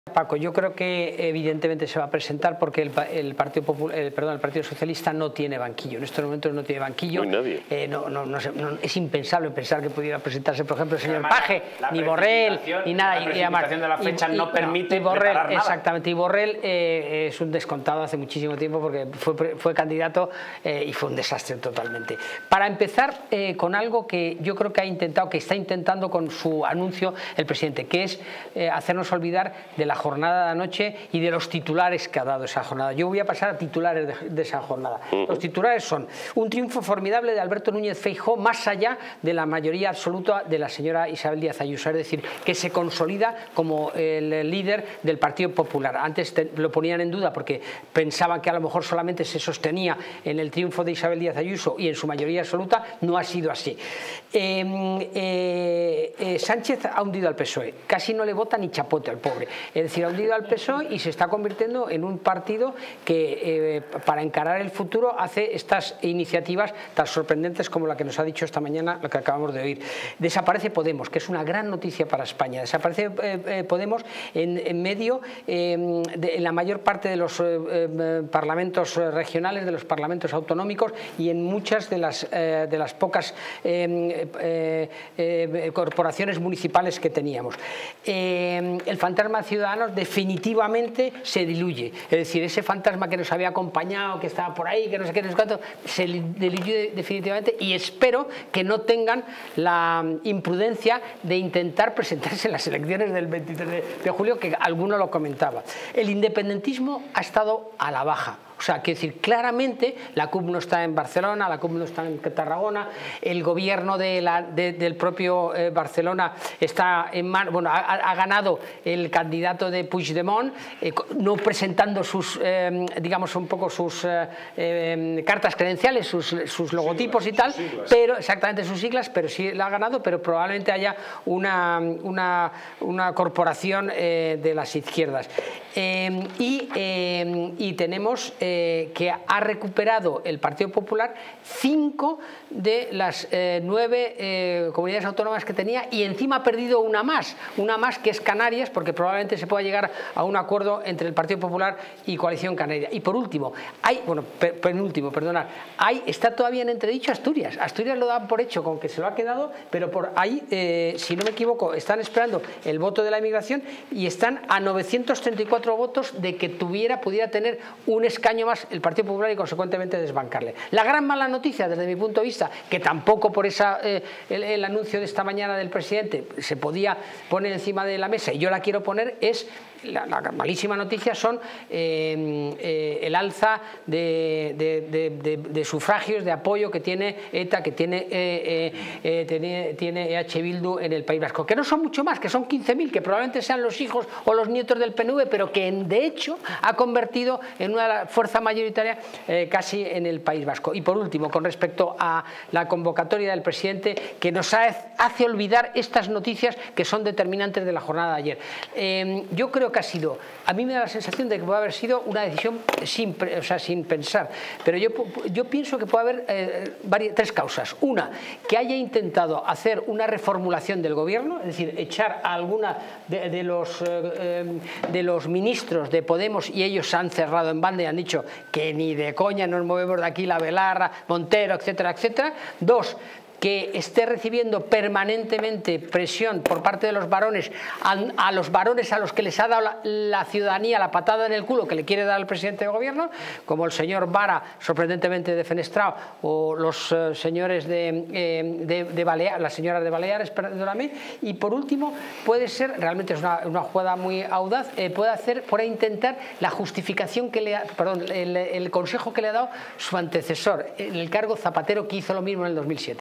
Paco, yo creo que evidentemente se va a presentar porque el Partido Socialista no tiene banquillo. En estos momentos no tiene banquillo. Nadie. Es impensable pensar que pudiera presentarse, por ejemplo, el señor Paje, ni Borrell, ni nada. La precipitación de la fecha no permite preparar nada. Exactamente, y Borrell es un descontado hace muchísimo tiempo porque fue candidato y fue un desastre totalmente. Para empezar con algo que yo creo que está intentando con su anuncio el presidente, que es hacernos olvidar de la jornada de anoche y de los titulares que ha dado esa jornada. Yo voy a pasar a titulares de esa jornada. Los titulares son: un triunfo formidable de Alberto Núñez Feijóo más allá de la mayoría absoluta de la señora Isabel Díaz Ayuso, es decir, que se consolida como el líder del Partido Popular. Antes lo ponían en duda porque pensaban que a lo mejor solamente se sostenía en el triunfo de Isabel Díaz Ayuso y en su mayoría absoluta. No ha sido así. Sánchez ha hundido al PSOE, casi no le vota ni chapote al pobre. Es decir, ha hundido al PSOE y se está convirtiendo en un partido que para encarar el futuro hace estas iniciativas tan sorprendentes como la que nos ha dicho esta mañana, lo que acabamos de oír. Desaparece Podemos, que es una gran noticia para España. Desaparece Podemos en medio, en la mayor parte de los parlamentos regionales, de los parlamentos autonómicos y en muchas de las pocas corporaciones municipales que teníamos. El fantasma Ciudadanos definitivamente se diluye, es decir, ese fantasma que nos había acompañado, que estaba por ahí, que no sé qué, no sé cuánto, se diluye definitivamente, y espero que no tengan la imprudencia de intentar presentarse en las elecciones del 23 de julio, que alguno lo comentaba. El independentismo ha estado a la baja. O sea, quiero decir, claramente la CUP no está en Barcelona, la CUP no está en Tarragona, el gobierno del propio Barcelona está en manos, bueno, ha ganado el candidato de Puigdemont, no presentando sus, digamos, un poco sus cartas credenciales, sus logotipos y tal, pero exactamente sus siglas, pero sí la ha ganado, pero probablemente haya una corporación de las izquierdas. Y tenemos que ha recuperado el Partido Popular 5 de las 9 comunidades autónomas que tenía, y encima ha perdido una más que es Canarias, porque probablemente se pueda llegar a un acuerdo entre el Partido Popular y Coalición Canaria. Y por último, está todavía en entredicho Asturias. Asturias lo dan por hecho con que se lo ha quedado, pero por ahí, si no me equivoco, están esperando el voto de la inmigración y están a 934 votos de que pudiera tener un escaño más el Partido Popular y consecuentemente desbancarle. La gran mala noticia desde mi punto de vista, que tampoco por el anuncio de esta mañana del presidente se podía poner encima de la mesa y yo la quiero poner, es la malísima noticia son el alza de sufragios, de apoyo que tiene ETA, que tiene EH Bildu en el País Vasco, que no son mucho más, que son 15.000, que probablemente sean los hijos o los nietos del PNV, pero que de hecho ha convertido en una fuerza mayoritaria casi en el País Vasco. Y por último, con respecto a la convocatoria del presidente, que nos hace olvidar estas noticias que son determinantes de la jornada de ayer. Yo creo que a mí me da la sensación de que puede haber sido una decisión sin pensar, pero yo pienso que puede haber tres causas. Una, que haya intentado hacer una reformulación del gobierno, es decir, echar a alguna de los ministros de Podemos, y ellos se han cerrado en banda y han dicho que ni de coña nos movemos de aquí, la Belarra, Montero, etcétera, etcétera. Dos, que esté recibiendo permanentemente presión por parte de los varones, a los varones a los que les ha dado la ciudadanía la patada en el culo que le quiere dar al presidente del gobierno, como el señor Vara, sorprendentemente defenestrado, o los señores de Baleares, las señoras de Baleares, perdóname. Y por último, puede ser, realmente es una jugada muy audaz, puede intentar la justificación que el consejo que le ha dado su antecesor en el cargo Zapatero, que hizo lo mismo en el 2007.